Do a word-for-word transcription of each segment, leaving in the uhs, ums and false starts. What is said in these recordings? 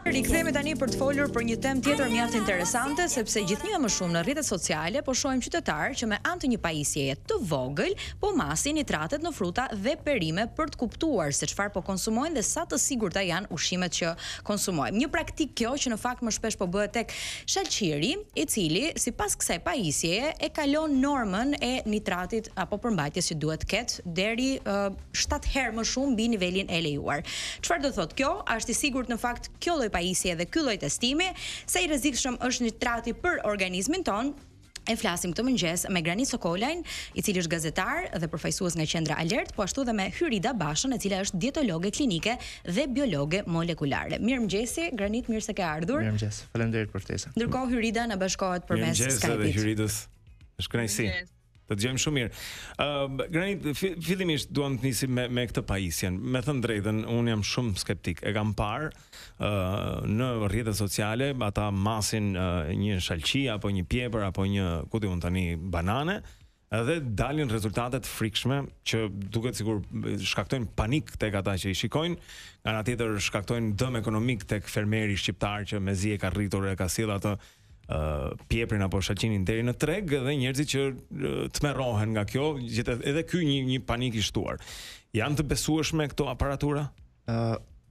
Rikthehemi tani për të folur për një temë tjetër mjaft interesante, sepse gjithnjë më shumë në rrjetet sociale po shohim qytetarë që me anë të një pajisjeje të vogël po masin nitratet në fruta dhe perime për të kuptuar se çfarë po konsumojnë dhe sa të sigurta janë ushqimet që konsumojmë. Një praktikë kjo që në fakt më shpesh po bëhet tek shalqiri, i cili sipas kësaj pajisjeje e kalon normën e nitratit apo përmbajtjes që duhet ketë deri shtatë uh, herë më shumë mbi nivelin e lejuar. Çfarë do thotë kjo? Është i sigurt në fakt kjo lloj pajisje dhe ky lloj testimi se i rrezikshëm është nitrati për organizmin ton. E flasim këtë mëngjes me Granit Sokolajn, i cili është gazetar dhe përfaqësues nga Qendra Alert, po ashtu dhe me Hyrida Bashën, e cila është dietologe klinike dhe biologe molekulare. Mirëmëngjesi, Granit, mirë se ke ardhur. Mirëmëngjes. Faleminderit për ftesën. Ndërkohë Hyrida na bashkohet përmes Skype-it. Mirëmëngjes edhe Hyridës. Është kënaqësi. Të dëgjojmë shumë mirë. Uh, Granit, fillimisht duam të nisim me, me këtë pajisjen. Me thënë drejtën, unë jam shumë skeptik. E kam parë uh, në rrjetet sociale, ata masin uh, një shalqi apo një pjepër apo një, ku diun tani, banane, edhe dalin rezultate të frikshme që duket sikur shkaktojnë panik tek ata që i shikojnë, nga ana tjetër shkaktojnë dëm ekonomik tek fermeri shqiptar që mezi e ka rritur e ka sjell atë Uh, pjeprin apo shalqinin deri në treg dhe njerëzit që uh, tmerrohen nga kjo, gjithë edhe ky një një panik i shtuar. Janë të besueshme këto aparatura? Uh,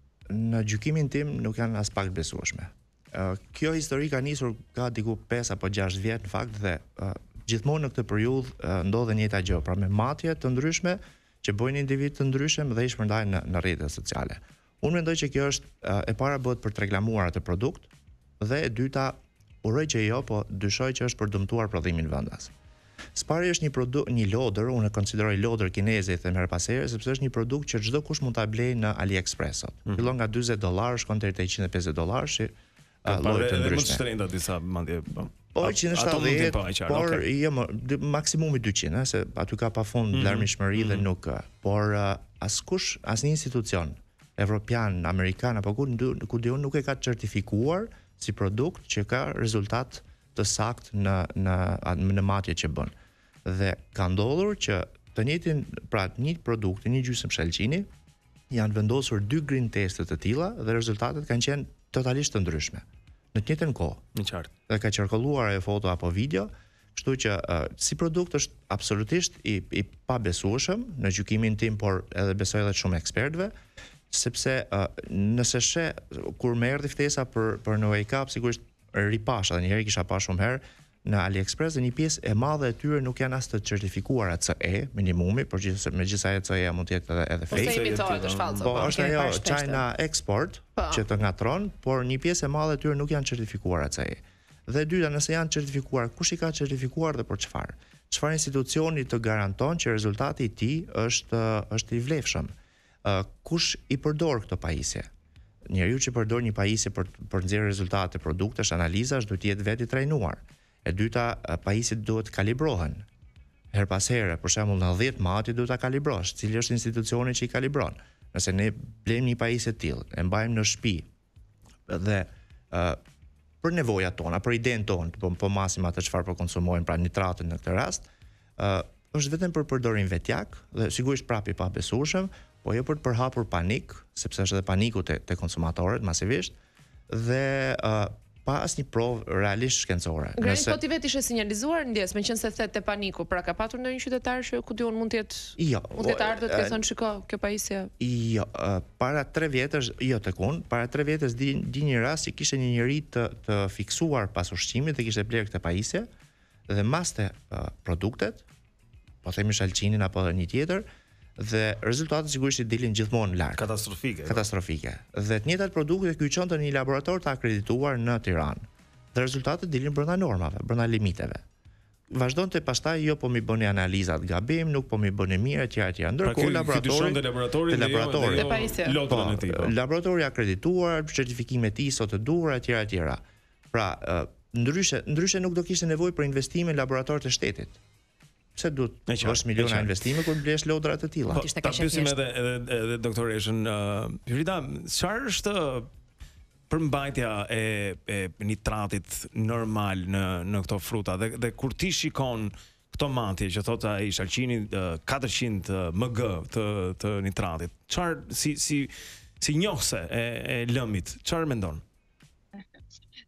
në gjykimin tim nuk janë as pak besueshme. Uh, kjo histori ka nisur ka diku pesë apo gjashtë vjet në fakt dhe uh, gjithmonë në këtë periudhë uh, ndodhen njëjta gjë, pra me matje të ndryshme që bojnë individ të ndryshëm dhe i shpërndajnë në, në rrjetet sociale. Unë mendoj që kjo është uh, e para bëhet për të reklamuar atë produkt dhe e dyta uroj që jo, po dyshoj që është për dëmtuar prodhimin vendas. Spari është një produkt, një lodër, unë e konsideroj lodër kineze, i them her pas here, sepse është një produkt që çdo kush mund ta blejë në AliExpress sot. Mm. Fillon nga dyzet dollar, shkon deri te njëqind e pesëdhjetë dollar, shi uh, lloje të ndryshme. Më të shtrenjta disa madje, po. Po njëqind e shtatëdhjetë, por jo më maksimumi dyqind, se aty ka pafund mm -hmm. larmishmëri mm -hmm. dhe nuk, por uh, askush, asnjë institucion evropian, amerikan apo ku ku diun nuk e ka certifikuar si produkt që ka rezultat të saktë në në në matjet që bën. Dhe ka ndodhur që të njëjtin, pra një produkt, një gjysmë shalqini, janë vendosur dy green teste të tilla dhe rezultatet kanë qenë totalisht të ndryshme. Në të njëjtën kohë. Në qartë. Dhe ka qarkulluar ajo foto apo video, kështu që uh, si produkt është absolutisht i i pabesueshëm në gjykimin tim, por edhe besoj edhe shumë ekspertëve, sepse uh, nëse she kur më erdhi ftesa për për në Wake Up, sigurisht ripasha, një herë kisha pa shumë herë në AliExpress dhe një pjesë e madhe e tyre nuk janë as të certifikuara C E minimumi, por gjithsesi megjithëse C E mund të jetë edhe edhe fake. Po imitohet është falso. Po është ajo China Export që të ngatron, por një pjesë e madhe e tyre nuk janë certifikuara C E. Dhe e dyta, nëse janë certifikuar, kush i ka certifikuar dhe për çfarë? Çfarë institucioni të garanton që rezultati i tij është është i vlefshëm? Uh, kush i përdor këto pajisje? Njeriu që përdor një pajisje për për nxjerrë rezultate produktesh, analizash, duhet të jetë vetë i trajnuar. E dyta, uh, pajisjet duhet kalibrohen. Her pas here, për shembull në dhjetë mati duhet ta kalibrosh, cili është institucioni që i kalibron. Nëse ne blejmë një pajisje të tillë, e mbajmë në shtëpi dhe uh, për nevojat tona, për idenë tonë, po po masim atë çfarë po konsumojmë, pra nitratën në këtë rast, uh, është vetëm për përdorim vetjak dhe sigurisht prapë i pabesueshëm, po jo për të përhapur panik, sepse është edhe paniku te, te konsumatorët masivisht, dhe uh, pa asnjë provë realisht shkencore. Granit, Nëse... po ti vetë ishe sinjalizuar ndjes, meqense the te paniku, pra ka patur ndonjë qytetar që ku diun mund të jetë jo, mund të ardhur të thonë shiko, kjo pajisje. Jo, uh, para tre vjetësh, jo tek unë, para tre vjetësh di, di një rast që kishte një njerëz të, të fiksuar pas ushqimit dhe kishte bler këtë pajisje dhe maste uh, produktet, po themi shalqinin apo një tjetër, dhe rezultatet sigurisht i dilin gjithmonë lart. Katastrofike. Katastrofike. Dhe të njëjtat produkte kyçonte në një laborator të akredituar në Tiranë. Dhe rezultatet dilin brenda normave, brenda limiteve. Vazhdonte pastaj jo po mi bëni analizat gabim, nuk po mi bëni mirë etj etj. Ndërkohë laboratori, laboratori, laboratori, lotën e tij. Laboratori akredituar, certifikimet I S O të duhura etj etj. Pra, ndryshe, ndryshe nuk do kishte nevojë për investime në laboratorët e shtetit. Pse duhet është miliona investime kur blesh lodra të tilla. Po, ta pyesim edhe edhe edhe doktoreshën uh, Hyrida, çfarë është përmbajtja e e nitratit normal në në këto fruta dhe dhe kur ti shikon këto matje që thotë ai shalqini uh, katërqind mg të të nitratit. Çfarë si si si njohse e, e lëmit, çfarë mendon?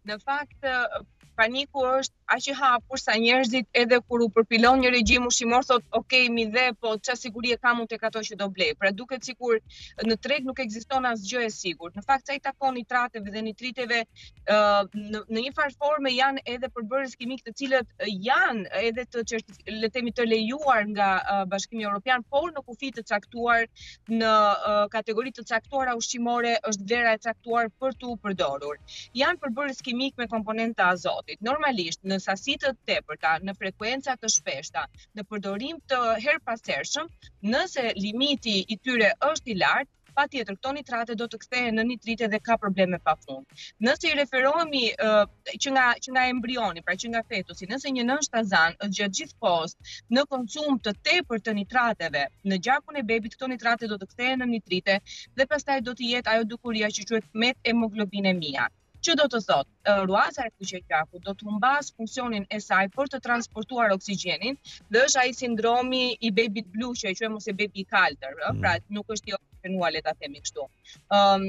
Në fakt paniku është aq i hapur sa njerëzit edhe kur u përpilon një regjim ushqimor thot ok mi dhe po çfarë siguri e kam unë tek ato që do blej. Pra duket sikur në treg nuk ekziston asgjë e sigurt. Në fakt sa i takon nitrateve dhe nitriteve uh, në, në një farë forme janë edhe përbërës kimik të cilët janë edhe të le të themi të lejuar nga uh, Bashkimi Evropian, por në kufi të caktuar në uh, kategori të caktuara ushqimore është vlera e caktuar për tu përdorur. Janë përbërës kimik me komponenta azotit. Normalisht në sasi të tepërta, në frekuenca të shpeshta, në përdorim të herpashershëm, nëse limiti i tyre është i lartë, patjetër këto nitrate do të kthehen në nitrite dhe ka probleme pafund. Nëse i referohemi uh, që nga që nga embrioni, pra që nga fetusi, nëse një nën shtazan është gjatë gjithë kohës në konsum të tepërt të nitrateve, në gjakun e bebit këto nitrate do të kthehen në nitrite dhe pastaj do të jetë ajo dukuria që quhet metemoglobinemia. Që do të thot, ruaza e kuqe gjakut do të humbas funksionin e saj për të transportuar oksigjenin dhe është ai sindromi i bebit blu që e quajmë ose bebi i kaltër, mm. pra nuk është i oksigenuar, le ta themi kështu. Um,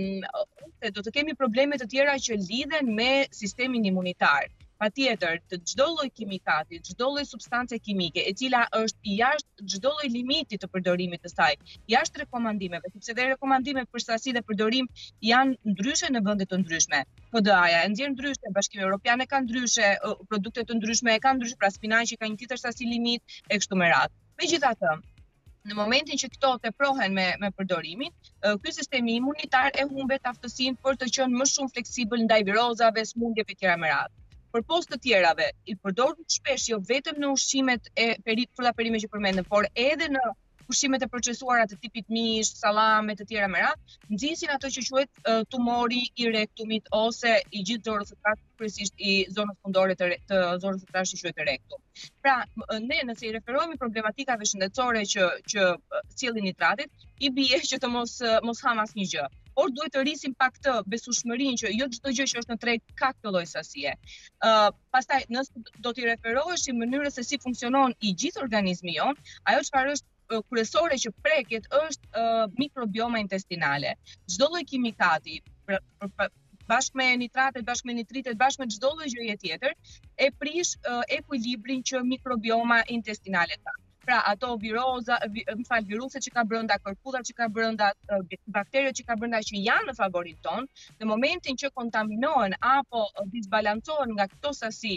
do të kemi probleme të tjera që lidhen me sistemin imunitar. Patjetër, të çdo lloj kimikati, çdo lloj substance kimike, e cila është jashtë çdo lloj limiti të përdorimit të saj, jashtë rekomandimeve, sepse dhe rekomandimet për sasi dhe përdorim janë ndryshe në vende të ndryshme. K D A-ja e nxjerr ndryshe, Bashkimi Evropian e ka ndryshe, produkte të ndryshme e kanë ndryshe, pra spinaqi ka një tjetër sasi limit e kështu me radhë. Megjithatë, në momentin që këto teprohen me me përdorimin, ky sistemi imunitar e humbet aftësinë për të qenë më shumë fleksibël ndaj virozave, smundjeve etj. Me radhë. Për post të tjerave, i përdorur shpesh jo vetëm në ushqimet e peri, fruta perime që përmendëm, por edhe në ushqimet e procesuara të tipit mish, sallame të tjera me radhë, nxisin ato që quhet uh, tumori i rektumit ose i gjithë zorës së trashit, kryesisht i zonës fundore të, të zorës së trashit që quhet rektum. Pra, ne nëse i referohemi problematikave shëndetësore që që sjellin nitratet, i bie që të mos mos ham asnjë gjë. Por duhet të rrisim pak të besueshmërinë që jo çdo gjë që është në treg ka këtë lloj sasie. Uh, pastaj nëse do t'i referoheshim mënyrës se si funksionon i gjithë organizmi jon, ajo çfarë është uh, kryesore që preket është uh, mikrobioma intestinale. Çdo lloj kimikati për, për, bashkë me nitratet, bashkë me nitritet, bashkë me çdo lloj gjëje tjetër, e prish uh, ekuilibrin që mikrobioma intestinale ka. Pra ato viroza, vi, më fal, viruset që ka brenda, kërkudhat që ka brenda, bakteriot që ka brenda që janë në favorin ton, në momentin që kontaminohen apo disbalancohen nga këto sasi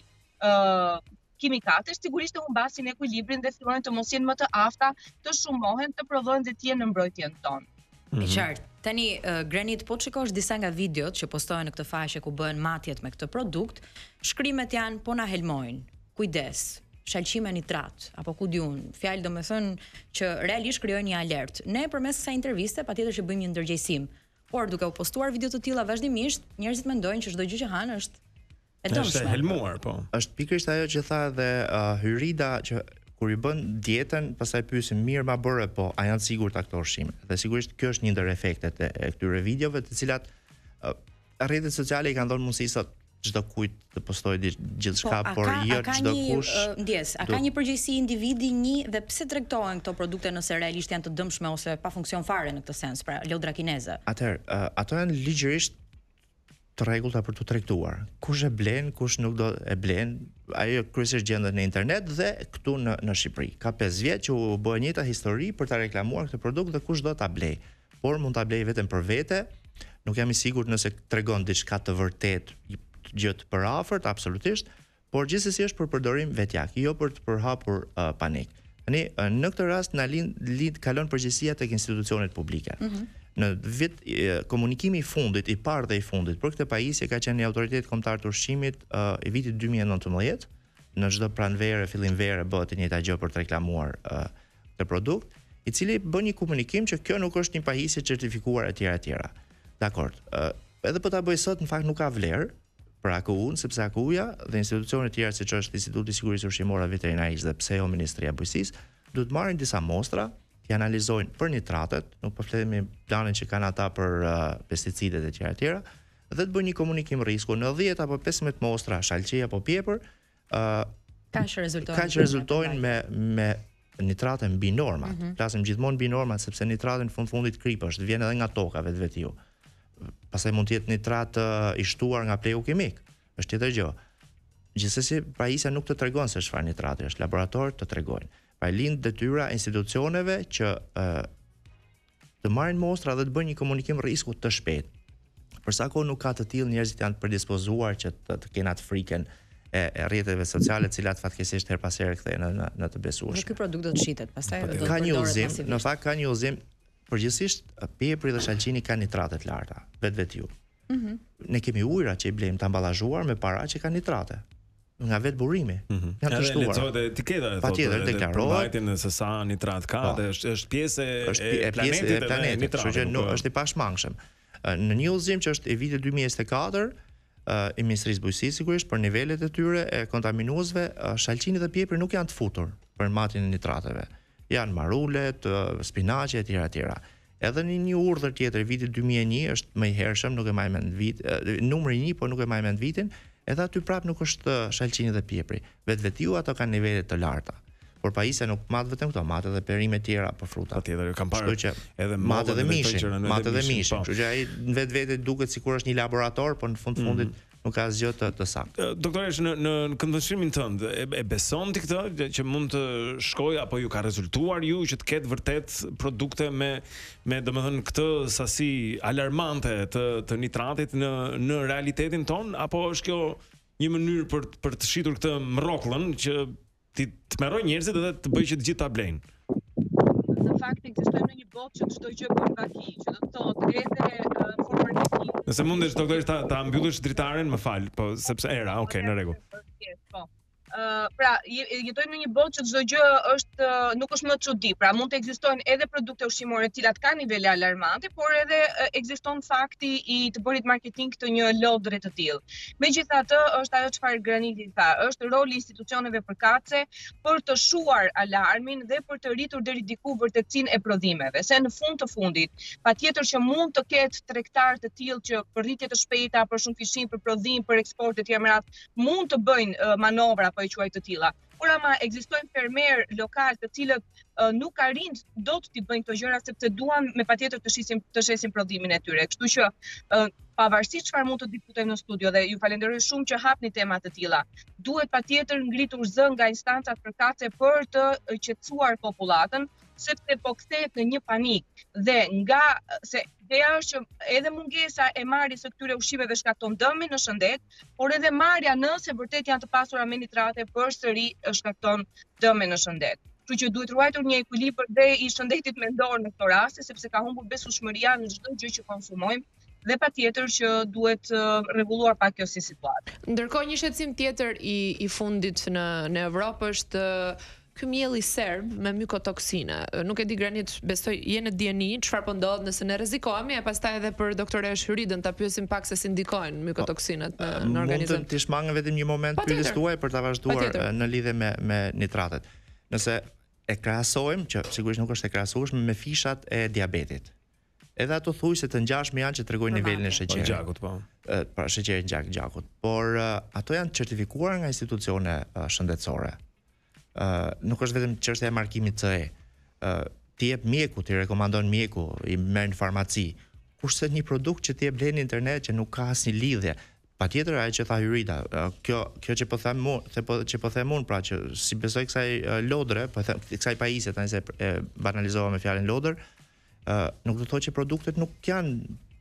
uh, kimikate, sigurisht të humbasin ekuilibrin dhe fillojnë të mos jenë më të afta, të shumohen, të prodhojnë dhe të jenë në mbrojtjen tonë. Mm -hmm. Qartë. Tani uh, Granit, po shikosh disa nga videot që postohen në këtë faqe ku bëhen matjet me këtë produkt, shkrimet janë po na helmojnë. Kujdes. Shalqime nitrat, apo ku diun, fjalë do me thënë që realisht krijojnë një alert. Ne përmes kësaj interviste patjetër që bëjmë një ndërgjegjësim, por duke u postuar video të tilla vazhdimisht, njerëzit mendojnë që çdo gjë që hanë është e dëmshme. Është helmuar, po. Është pikërisht ajo që tha edhe uh, Hyrida që kur i bën dietën, pastaj pyesin mirë ma bëre, po a janë sigurta këto ushqime? Dhe sigurisht kjo është një ndër efektet e, e këtyre videove, të cilat uh, rrjetet sociale i kanë dhënë mundësi sot çdo kujt të postojë gjithçka, po, por jo çdo kush. Uh, ndjes, a do... ka një përgjegjësi individi një dhe pse tregtohen këto produkte nëse realisht janë të dëmshme ose pa funksion fare në këtë sens, pra lodra kineze? Atëherë, uh, ato janë ligjërisht të rregullta për të tregtuar. Kush e blen, kush nuk do e blen, ajo kryesisht gjendet në internet dhe këtu në në Shqipëri. Ka pesë vjet që u bë njëta histori për ta reklamuar këtë produkt dhe kush do ta blej. Por mund ta blej vetëm për vete. Nuk jam i sigurt nëse tregon diçka të vërtetë, gjë të përafërt, absolutisht, por gjithsesi është për përdorim vetjak, jo për të përhapur uh, panik. Tani në këtë rast na lind, lind kalon përgjegjësia tek institucionet publike. Mm -hmm. Në vit e, komunikimi i fundit, i parë dhe i fundit për këtë pajisje ka qenë Autoriteti Kombëtar të Ushqimit uh, i vitit dy mijë e nëntëmbëdhjetë. Në çdo pranvere, fillim vere bëhet një gjë për të reklamuar uh, këtë produkt, i cili bën një komunikim që kjo nuk është një pajisje certifikuar etj etj. Dakor. Uh, edhe po ta bëj sot në fakt nuk ka vlerë për A K U-n, sepse A K U-ja dhe institucionet tjera siç është Instituti i Sigurisë Ushqimore dhe Veterinarisë dhe pse jo Ministria e Bujqësisë, duhet marrin disa mostra, t'i analizojnë për nitratet, nuk po flemi planin që kanë ata për uh, pesticidet e tjera tjera, dhe të bëjnë një komunikim risku në dhjetë apo pesëmbëdhjetë mostra shalqi apo pjepër, uh, kaq rezultojnë kaq rezultojnë me me nitrate mbi normat. Mm -hmm. Flasim gjithmonë mbi normat sepse nitrate në fund fundit krip është, vjen edhe nga toka vetveti. Pastaj mund të jetë nitrat uh, i shtuar nga pleu kimik. është tjetër gjë. Gjithsesi pajisja nuk të tregon se çfarë nitrati është, laboratorët të tregojnë. Pra lind detyra e institucioneve që uh, të marrin mostra dhe të bëjnë një komunikim rrisku të shpejtë. Për sa kohë nuk ka të tillë, njerëzit janë të predispozuar që të, të kenë atë frikën e, e rrjeteve sociale, të cilat fatkeqësisht her pas here kthehen në, në, në të besueshme. Dhe ky produkt do të shitet, pastaj do të ka një përdoret udhëzim, masivisht. në fakt ka një udhëzim, përgjithsisht piepri dhe shalqini kanë nitrate të larta, vetvetiu. Mhm. Ne kemi ujëra që i blejmë të amballazhuar me para që kanë nitrate. Nga vetë burimi. Mm-hmm. Janë të shtuar. Lexohet etiketa e Patjetër, deklarohet se sa nitrat ka dhe është është pjesë e planetit e planetit, kështu që nuk është i pashmangshëm. Në një udhëzim që është i vitit dy mijë e njëzet e katër, i Ministrisë Bujqësisë sigurisht për nivelet e tyre e kontaminuesve, shalqini dhe piepri nuk janë të futur për matjen e nitrateve. Janë marulet, spinaqe etj etj. Edhe në një urdhër tjetër vitit dy mijë e një është më i hershëm, nuk e mbaj mend vit, numri një, por nuk e mbaj mend vitin, edhe aty prap nuk është shalqini dhe piepri. Vetvetiu ato kanë nivele të larta. Por pajisja nuk mat vetëm këto, mat edhe perime tjera për fruta. Patjetër, kam parë edhe mat edhe mishin, mat edhe mishin. Kështu që ai në vetvete duket sikur është një laborator, por në fund fundit nuk ka asgjë të, të saktë. Doktoresh, në në këndvështrimin tënd, e, e beson ti këtë që mund të shkojë apo ju ka rezultuar ju që të ketë vërtet produkte me me domethënë këtë sasi alarmante të të nitratit në në realitetin ton, apo është kjo një mënyrë për për të shitur këtë mrokullën që ti të merroj njerëzit edhe të bëjë që të gjithë ta blejnë? Në fakt ekzistojmë në një botë që çdo gjë bën vaki, që do të thotë edhe në formë marketingi. Nëse mundesh doktoresh ta ta mbyllësh dritaren, më fal, po sepse era, okay, në rregull. Po. Uh, pra, jetojmë në një botë që çdo gjë është uh, nuk është më çudi. Pra, mund të ekzistojnë edhe produkte ushqimore të cilat kanë nivele alarmante, por edhe uh, ekziston fakti i të bërit marketing të një lodre të tillë. Megjithatë, është ajo çfarë Graniti tha, është roli i institucioneve përkatëse për të shuar alarmin dhe për të rritur deri diku vërtetësinë e prodhimeve. Se në fund të fundit, patjetër që mund të ketë tregtar të tillë që për rritje të shpejta, për shumë fishin, për prodhim, për eksport etj merat, mund të bëjnë uh, manovra e quaj të tilla. Por ama ekzistojnë fermer lokal të cilët uh, nuk arrin dot t'i bëjnë këto gjëra sepse duan me patjetër të shisin të shesin prodhimin e tyre. Kështu që uh, pavarësisht çfarë mund të diskutojmë në studio dhe ju falenderoj shumë që hapni tema të tilla, duhet patjetër ngritur zë nga instancat përkatëse për të qetësuar popullatën, sepse po kthehet në një panik dhe nga se ideja është që edhe mungesa e marrjes së këtyre ushqimeve shkakton dëmin në shëndet, por edhe marrja nëse vërtet janë të pasura me nitrate përsëri shkakton dëmin në shëndet. Kështu që duhet ruajtur një ekuilibër dhe i shëndetit mendor në këto raste, sepse ka humbur besueshmëria në çdo gjë që konsumojmë. Dhe patjetër që duhet uh, rregulluar pak kjo si situatë. Ndërkohë një shqetësim tjetër i i fundit në në Evropë është uh, ky mielli serb me mykotoksine. Nuk e di Granit, besoj je në dieni çfarë po ndodh nëse ne rrezikohemi, e pastaj edhe për doktoresh Hyridën ta pyesim pak se si ndikojnë mykotoksinat në, në organizëm. Mund të shmangë vetëm një moment pyetjes tuaj për ta vazhduar në lidhje me me nitratet. Nëse e krahasojmë, që sigurisht nuk është e krahasueshme me fishat e diabetit. Edhe ato thujse të ngjashme janë që tregojnë nivelin e sheqerit. Gjakut, po. Pra sheqerit gjak gjakut. Por uh, ato janë certifikuar nga institucione uh, shëndetësore. Uh, nuk është vetëm çështja e markimit C E. Uh, ti jep mjeku, ti rekomandon mjeku, i merr në farmaci. Kurse një produkt që ti e blen në internet që nuk ka asnjë lidhje. Patjetër ajo që tha Hyrida, uh, kjo kjo që po them unë, se po që po them unë, pra që si besoj kësaj uh, lodre, po them kësaj pajisje tani se e banalizova me fjalën lodër, uh, nuk do të thotë që produktet nuk janë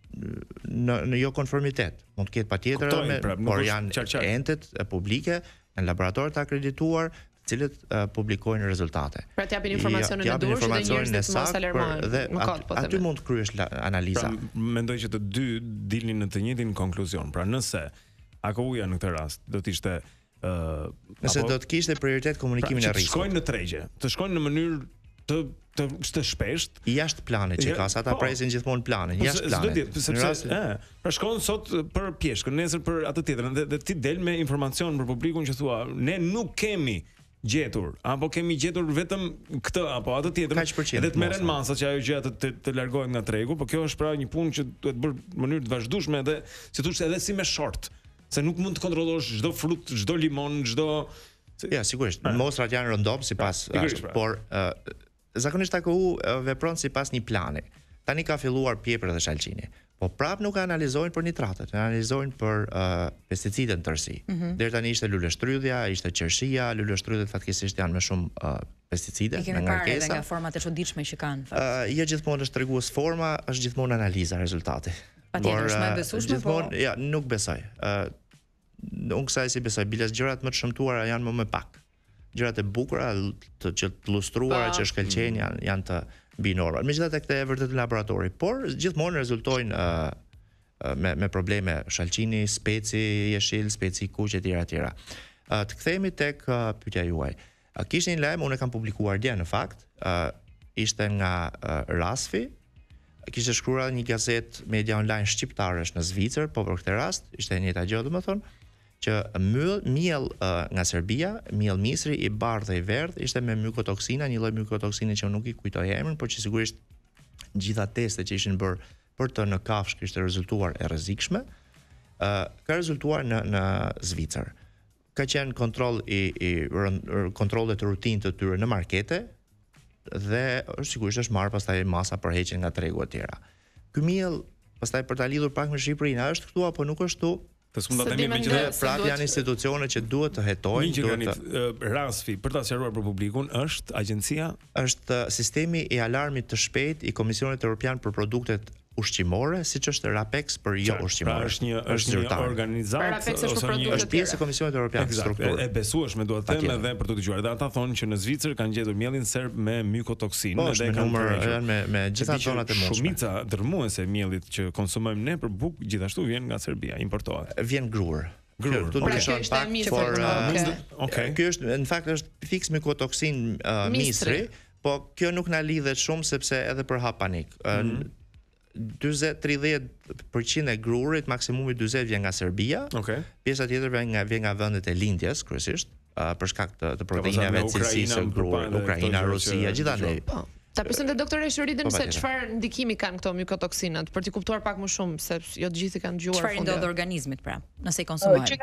në në jo konformitet. Mund të ketë patjetër, pra, por janë qar, qar. entet publike, janë laboratorë të akredituar, të cilët uh, publikojnë rezultate. Pra të japin informacionin e durshëm dhe njerëzit mos alarmohen. Dhe at, po aty mund të kryesh analiza. Pra, mendoj që të dy dilni në të njëjtin konkluzion. Pra nëse AKU-ja në këtë rast do të ishte uh, nëse apo, do të kishte prioritet komunikimin pra, e rrezikut. Të shkojnë në tregje, të shkojnë në mënyrë të të të shpesht jashtë planit që ka sa ta presin gjithmonë planin, jashtë planit. Sepse ë, pra shkon sot për pjeshkën, nesër për atë tjetrën dhe, dhe ti del me informacion për publikun që thua, ne nuk kemi gjetur apo kemi gjetur vetëm këtë apo atë tjetrën. Edhe të merren masa që ajo gjë të, të, të largohet nga tregu, por kjo është pra një punë që duhet bërë në mënyrë të vazhdueshme edhe si thosh edhe si me short, se nuk mund të kontrollosh çdo frut, çdo limon, çdo ja, sigurisht, mostrat janë rëndom sipas, por uh, zakonisht A K U vepron sipas një plani. Tani ka filluar piepri dhe shalqini. Po prap nuk analizojnë për nitratet, analizojnë për uh, pesticidet në tërësi. Mm -hmm. Deri tani ishte luleshtrydhja, ishte qershia, luleshtrydhet fatkesisht janë më shumë uh, pesticide, nga ngarkesa. Nga format e çuditshme që kanë. Uh, jo gjithmonë është tregues forma, është gjithmonë analiza rezultati. Patjetër, është më e besueshme, gjithmonë, po. Ja, nuk besoj. Uh, unë kësaj si besoj, biles gjërat më të shëmtuara janë më me pak. Gjërat e bukura, të që të lustruara, që shkëlqejnë janë janë të mbi normal. Megjithatë këtë e vërtet në laboratori, por gjithmonë rezultojnë uh, uh, me me probleme shalqini, speci jeshil, speci kuq e tjera tjera. Uh, të kthehemi tek uh, pyetja juaj. Uh, Kishte një lajm, unë e kam publikuar dje në fakt, uh, ishte nga uh, Rasfi, kishte shkruar një gazet media online shqiptaresh në Zvicër, po për këtë rast ishte e njëjta gjë, domethënë, që myll, miell uh, nga Serbia, miell misri i bardhë dhe i verdhë, ishte me mykotoksina, një lloj mykotoksine që nuk i kujtoj emrin, por që sigurisht gjitha testet që ishin bërë për të në kafshë kishte rezultuar e rrezikshme. Uh, ka rezultuar në në Zvicër. Ka qenë kontroll i, i kontrollet të rutinë të tyre në markete dhe sigurisht është marrë pastaj masa përheqje nga tregu e tjera. Ky miell pastaj për ta lidhur pak me Shqipërinë, a është këtu apo nuk është këtu? Të s'mund ta themi me që prapë janë institucione që duhet të hetojnë, duhet të Rasfi, për ta sqaruar për publikun, është agjencia, është sistemi i alarmit të shpejt i Komisionit Evropian për produktet ushqimore, siç është RAPEX për jo ushqimore. Pra është një është një organizatë ose një është pjesë e Komisionit Evropian të strukturë. E besueshme duhet të them edhe për të dëgjuar. Dhe ata thonë që në Zvicër kanë gjetur mielin serb me mykotoksinë dhe kanë numër janë me me gjitha zonat e mundshme. Shumica dërmuese e miellit që konsumojmë ne për bukë gjithashtu vjen nga Serbia, importohet. Vjen grur. Grur. Këtu nuk shon pak, por okay. Ky është në fakt është fiks mykotoksin misri, po kjo nuk na lidhet shumë sepse edhe për hap panik. dyzet deri në tridhjetë përqind e grurit, maksimumi dyzet vjen nga Serbia. Okay. Pjesa tjetër vjen nga vjen nga vendet e lindjes kryesisht, uh, për shkak të, të proteinave të cilësisë së grurit, Ukraina, Rusia, gjithandaj. Po. Ta pyesëm te doktorë Shëridën se çfarë ndikimi kanë këto mykotoksinat, për të kuptuar pak më shumë, sepse jo të gjithë kanë dëgjuar. Çfarë ndodh organizmit pra, nëse i konsumojmë?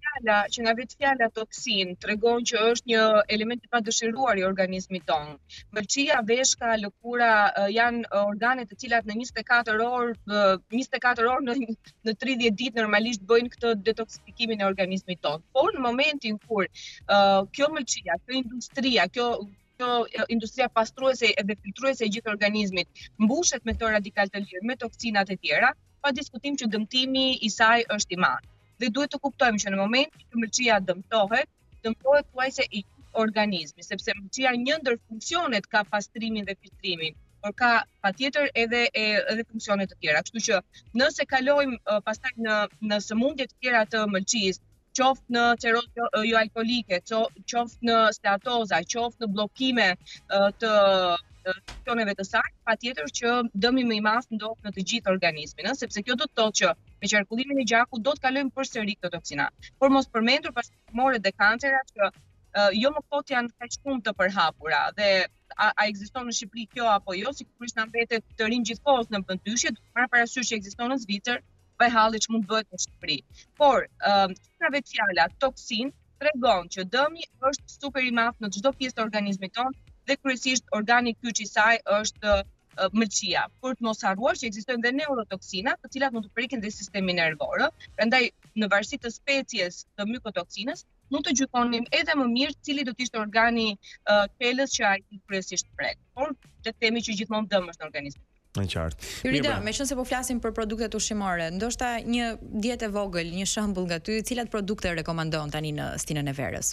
Që nga vetë fjala toksin tregon që është një element i padëshiruar i organizmit tonë. Mëlçia, veshka, lëkura janë organe të cilat në njëzet e katër orë, njëzet e katër orë në, në tridhjetë ditë normalisht bëjnë këtë detoksifikimin e organizmit tonë. Por në momentin kur uh, kjo mëlçia, kjo industria, kjo kjo industria pastruese dhe filtruese e gjithë organizmit mbushet me këto radikal të lirë, me toksinat e tjera, pa diskutim që dëmtimi i saj është i madh. Dhe duhet të kuptojmë që në momentin që mëlçia dëmtohet, dëmtohet thuajse i organizmi, sepse mëlçia një ndër funksionet ka pastrimin dhe filtrimin, por ka patjetër edhe edhe funksione të tjera. Kështu që nëse kalojmë uh, pastaj në në sëmundje të tjera të mëlçisë, qoftë në cerozë jo alkolike, qoftë në steatoza, qoftë në bllokime uh, të funksioneve të saj, patjetër që dëmi më i madh ndodh në të gjithë organizmin, ëh, sepse kjo do të thotë që me qarkullimin e gjakut do të kalojmë përsëri këto toksina. Por mos përmendur pas tumorët dhe kancerat që uh, jo më kot janë kaq shumë të përhapura dhe a, a ekziston në Shqipëri kjo apo jo, sigurisht na mbetet të rinj gjithkohës në vendyshje, duhet marrë parasysh që ekziston në Zvicër, vaj halli që mund bëhet në Shqipëri. Por, uh, nga vetë fjala toksin tregon që dëmi është super i madh në çdo pjesë të organizmit tonë dhe kryesisht organi kyç i saj është uh, mëlçia. Por të mos harruar që ekzistojnë dhe neurotoksina, të cilat mund të prekin dhe sistemin nervor. Prandaj në varësi të species të mykotoksinës, mund të gjykonim edhe më mirë cili do të ishte organi uh, pelës që ai kryesisht prek. Por le të themi që gjithmonë dëm është në organizmin. Në qartë. Yrida, meqense po flasim për produktet ushqimore, ndoshta një dietë e vogël, një shembull nga ty, cilat produkte rekomandon tani në stinën e verës?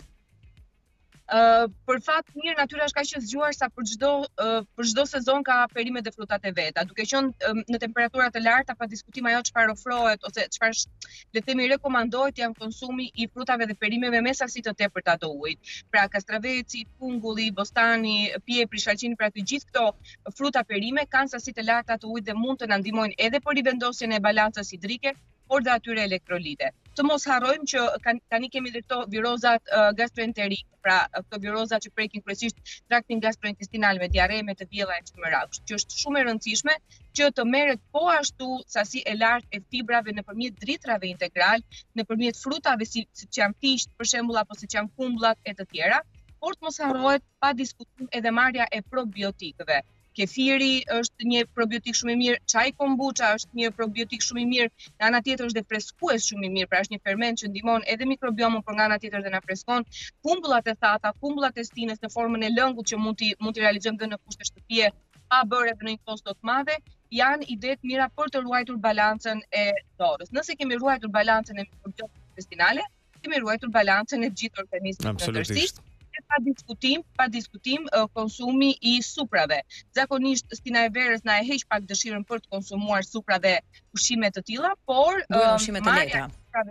Uh, për fat mirë natyra është kaq e zgjuar sa për çdo uh, për çdo sezon ka perimet dhe frutat e veta. Duke qenë um, në temperatura të larta pa diskutim ajo çfarë ofrohet ose çfarë le të themi rekomandohet janë konsumi i frutave dhe perimeve me sasi të tepërta të ujit. Pra kastraveci, pungulli, bostani, piepri, shalqini, pra të gjithë këto fruta perime kanë sasi të larta të ujit dhe mund të na ndihmojnë edhe për rivendosjen e balancës hidrike, por dhe atyre elektrolite. Të mos harrojmë që tani kemi dhe këto virozat uh, gastroenterike, pra këto virozat që prekin kryesisht traktin gastrointestinal me diare, me të vjella e kështu me radhë, që është shumë e rëndësishme që të merret po ashtu sasi e lartë e fibrave nëpërmjet dritrave integral, nëpërmjet frutave si siç janë fisht, për shembull, apo siç janë kumbullat e të tjera, por të mos harrohet pa diskutim edhe marrja e probiotikëve. Kefiri është një probiotik shumë i mirë, çaji kombucha është një probiotik shumë i mirë, nga ana tjetër është dhe freskues shumë i mirë, pra është një ferment që ndihmon edhe mikrobiomun, por nga ana tjetër dhe na freskon. Kumbullat e thata, kumbullat e stinës në formën e lëngut që mund t'i mund t'i realizojmë dhe në kushte shtëpie, pa bërë edhe në një kosto të madhe, janë ide të mira për të ruajtur balancën e dorës. Nëse kemi ruajtur balancën e mikrobiomit intestinale, kemi ruajtur balancën e gjithë organizmit në tërësi. Pa diskutim, pa diskutim konsumi i suprave. Zakonisht stina e verës na e heq pak dëshirën për të konsumuar supra dhe ushqime të tilla, por duhen ushqime të lehta.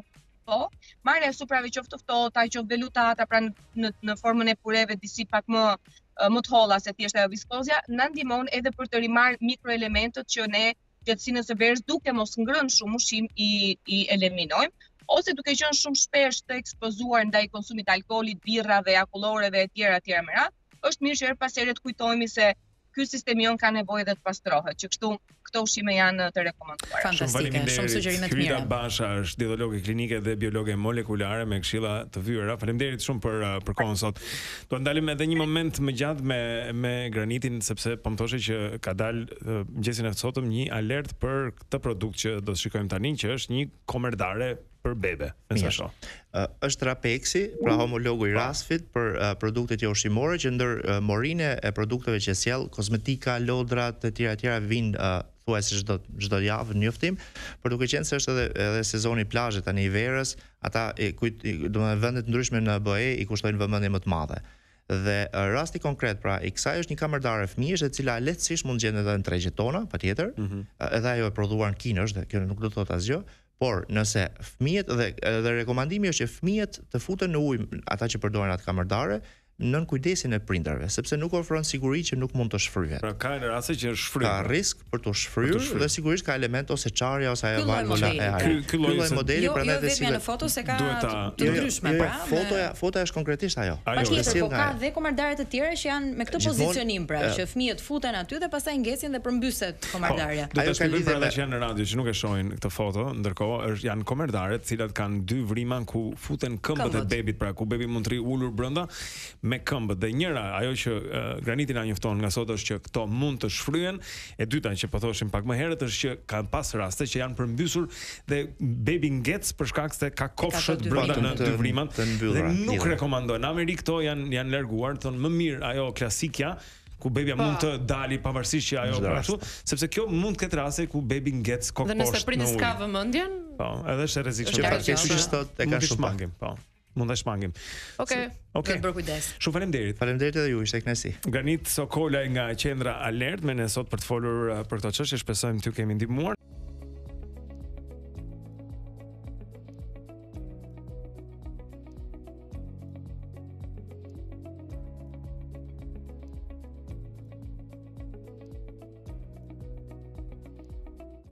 Po, marrja e suprave qoftë ftohta, qoftë velutata, pra në, në, në formën e pureve disi pak më më të holla se thjesht ajo viskozja, na ndihmon edhe për të rimarrë mikroelementët që ne gjatësinë së verës duke mos ngrënë shumë ushqim i, i eliminojmë, ose duke qenë shumë shpesh të ekspozuar ndaj konsumit të alkoolit, birrave, akulloreve e tjera etj me radhë, është mirë që her pas here të kujtojmë se ky sistemi jon ka nevojë edhe të pastrohet, që kështu këto ushqime janë të rekomanduara. Fantastike, shumë sugjerime të mira. Hyra Basha është dietologe klinike dhe biologe molekulare me këshilla të vyera. Faleminderit shumë për për kohën sot. Do ndalim edhe një moment më gjatë me me Granitin sepse po më thoshe që ka dalë mëngjesin e sotëm një alert për këtë produkt që do të shikojmë tani, që është një komerdare për bebe. Uh, është Rapexi, pra homologu i Rasfit për uh, produktet ushqimore, që ndër uh, morinë e produkteve që sjell, kozmetika, lodrat e tjera tjera vijnë uh, thuajse çdo çdo javë në njoftim, por duke qenë se është edhe edhe sezoni plazhe tani i verës, ata e kujt domethënë vende të ndryshme në B E i kushtojnë vëmendje më të madhe. Dhe uh, rasti konkret pra i kësaj është një kamerdare fëmijësh e cila lehtësisht mund gjendet edhe në tregjet tona, patjetër. Mm -hmm. uh, edhe ajo e prodhuar në Kinë është, dhe kjo nuk do të thotë asgjë. Por nëse fëmijët dhe dhe rekomandimi është që fëmijët të futen në ujë, ata që përdorin atë kamerdare, nën kujdesin e prindërve, sepse nuk ofron siguri që nuk mund të shfryhet. Pra ka raste që është shfryr. Ka risk për të shfryrë dhe sigurisht ka element ose çarja ose ajo valvula e ajrit. Ky lloj modeli jo, prandaj jo, dhe si në foto se ka ta... të ndryshme, pra. Fotoja, fotoja është konkretisht ajo. Patjetër, po ka dhe komerdare të tjera që janë me këtë pozicionim, pra, që fëmijët futen aty dhe pastaj ngecin dhe përmbyset komerdarja. Do të shpjegoj për ata që janë në radio që nuk e shohin këtë foto, ndërkohë është janë komerdare të cilat kanë dy vrimën ku futen këmbët e bebit, pra ku bebi mund të rri ulur brenda me këmbët. Dhe njëra, ajo që uh, Graniti na njofton nga sot është që këto mund të shfryen, e dyta që po thoshim pak më herët është që kanë pas raste që janë përmbysur dhe bebi ngec për shkak se ka kofshët brenda në dy vrimën dhe nuk rekomandojnë. Në Amerikë këto janë janë larguar, thonë më mirë ajo klasikja ku bebia mund të dali pavarësisht që ajo po ashtu, sepse kjo mund të ketë raste ku bebi ngec kokë poshtë. Dhe nëse prindi s'ka vëmendjen? Po, edhe është e rrezikshme. Kështu që sot e ka shumë. Po. Mund ta shmangim. Okej. Okej. Bër kujdes. Shumë faleminderit. Faleminderit edhe ju, ishte kënaqësi. Granit Sokola nga qendra Alert me ne sot për të folur për këtë çështje, shpresojmë t'ju kemi ndihmuar.